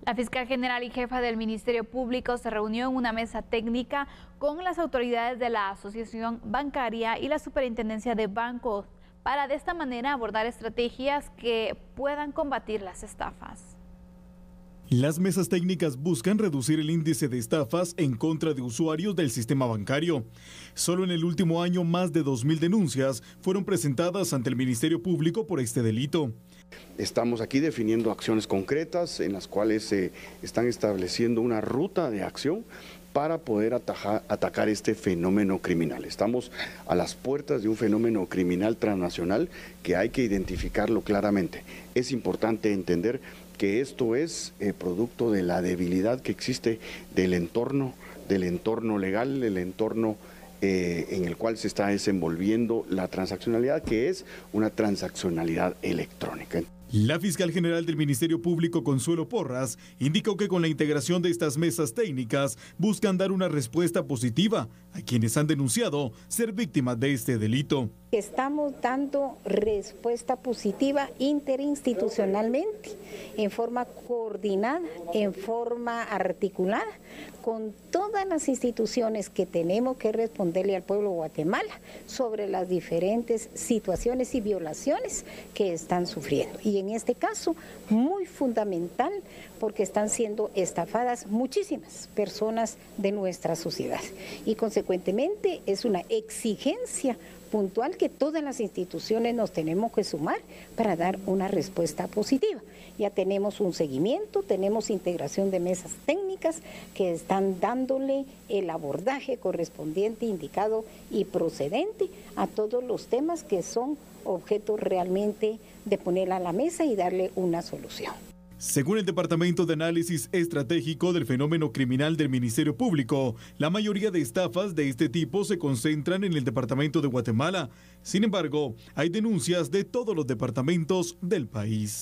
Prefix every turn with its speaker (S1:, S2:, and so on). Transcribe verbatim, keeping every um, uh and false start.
S1: La fiscal general y jefa del Ministerio Público se reunió en una mesa técnica con las autoridades de la Asociación Bancaria y la Superintendencia de Bancos para de esta manera abordar estrategias que puedan combatir las estafas.
S2: Las mesas técnicas buscan reducir el índice de estafas en contra de usuarios del sistema bancario. Solo en el último año, más de dos mil denuncias fueron presentadas ante el Ministerio Público por este delito.
S3: Estamos aquí definiendo acciones concretas en las cuales se están estableciendo una ruta de acción para poder atajar, atacar este fenómeno criminal. Estamos a las puertas de un fenómeno criminal transnacional que hay que identificarlo claramente. Es importante entender que esto es eh, producto de la debilidad que existe del entorno, del entorno legal, del entorno eh, en el cual se está desenvolviendo la transaccionalidad, que es una transaccionalidad electrónica.
S2: La fiscal general del Ministerio Público, Consuelo Porras, indicó que con la integración de estas mesas técnicas buscan dar una respuesta positiva a quienes han denunciado ser víctimas de este delito.
S4: Estamos dando respuesta positiva interinstitucionalmente, en forma coordinada, en forma articulada, con todas las instituciones que tenemos que responderle al pueblo de Guatemala sobre las diferentes situaciones y violaciones que están sufriendo. Y en este caso, muy fundamental, porque están siendo estafadas muchísimas personas de nuestra sociedad. Y consecuentemente es una exigencia puntual que todas las instituciones nos tenemos que sumar para dar una respuesta positiva. Ya tenemos un seguimiento, tenemos integración de mesas técnicas que están dándole el abordaje correspondiente, indicado y procedente a todos los temas que son objeto realmente de poner a la mesa y darle una solución.
S2: Según el Departamento de Análisis Estratégico del Fenómeno Criminal del Ministerio Público, la mayoría de estafas de este tipo se concentran en el departamento de Guatemala. Sin embargo, hay denuncias de todos los departamentos del país.